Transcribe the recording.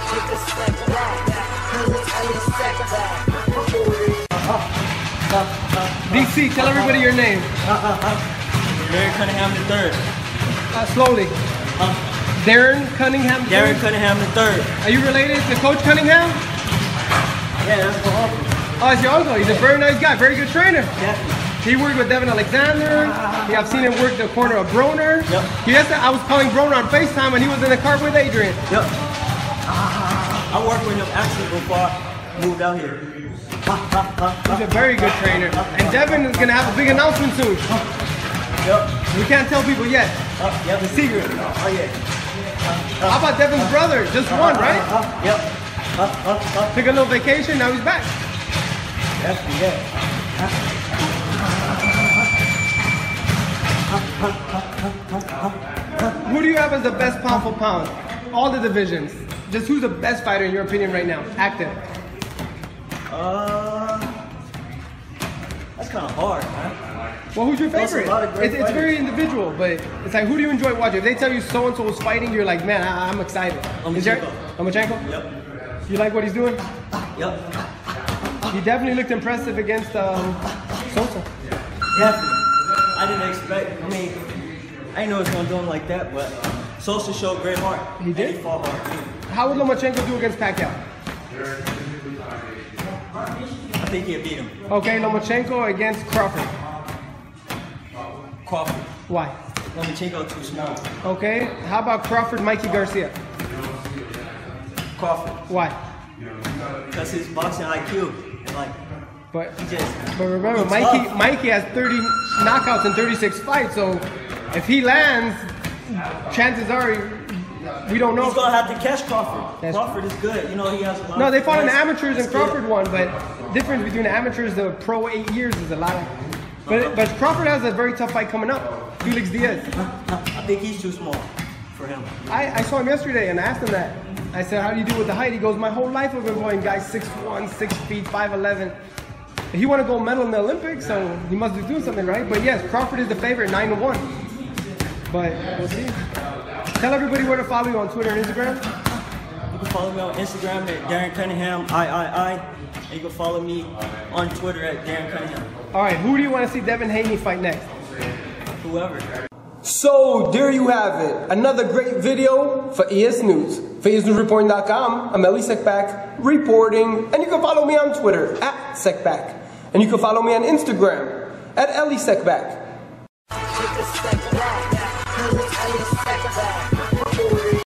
DC, tell everybody your name. Darren Cunningham III. Slowly. Darren Cunningham III? Darren Cunningham III. Are you related to Coach Cunningham? Yeah, that's my uncle. Oh, it's your uncle. He's a very nice guy, very good trainer. Definitely. He worked with Devin Alexander. I've seen him work the corner of Broner. Yep. I was calling Broner on FaceTime when he was in the car with Adrian. Yep. I worked with him actually before I moved out here. He's a very good trainer. And Devin is going to have a big announcement soon. Yep. We can't tell people yet. Yep. The secret. Oh, yeah. How about Devin's brother? Just one, right? Yep. Took a little vacation, now he's back. Definitely, yeah. Who do you have as the best pound for pound? All the divisions. Just who's the best fighter in your opinion right now? Active. That's kind of hard, man. Well, who's your That's a favorite? lot of great It's very individual, but it's like, who do you enjoy watching? If they tell you so-and-so is fighting, you're like, man, I'm excited. Lomachenko? Yep. You like what he's doing? Yep. He definitely looked impressive against Sosa. Definitely. I didn't expect, I didn't know it was going to do him like that, but Sosa showed great heart. He did? And he fought hard. How would Lomachenko do against Pacquiao? I think he'll beat him. Okay, Lomachenko against Crawford. Crawford. Why? Lomachenko too small. Okay, how about Crawford, Mikey Garcia? Crawford. Why? Because his boxing IQ, But he just... remember, he's Mikey has 30 knockouts in 36 fights, so if he lands, chances are we don't know. He's going to have to catch Crawford. That's Crawford is good. You know, he has a lot No, of they fought in finesse. amateurs and Crawford won, but the difference between the amateurs and the pro 8 years is a lot of... But Crawford has a very tough fight coming up. Felix Diaz. I think he's too small for him. I saw him yesterday and I asked him that. I said, how do you do with the height? He goes, my whole life I've been fighting guys 6'1", 6 feet, 5'11". He want to go medal in the Olympics, so he must be doing something right. But yes, Crawford is the favorite, 9-1. But we'll see. Tell everybody where to follow you on Twitter and Instagram. You can follow me on Instagram at Darren Cunningham, I. And you can follow me on Twitter at Darren Cunningham. All right, who do you want to see Devin Haney fight next? Whoever. So there you have it. Another great video for ES News. For ESNewsReporting.com, I'm Elie Seckbach reporting. And you can follow me on Twitter at Seckbach. And you can follow me on Instagram at Elie Seckbach.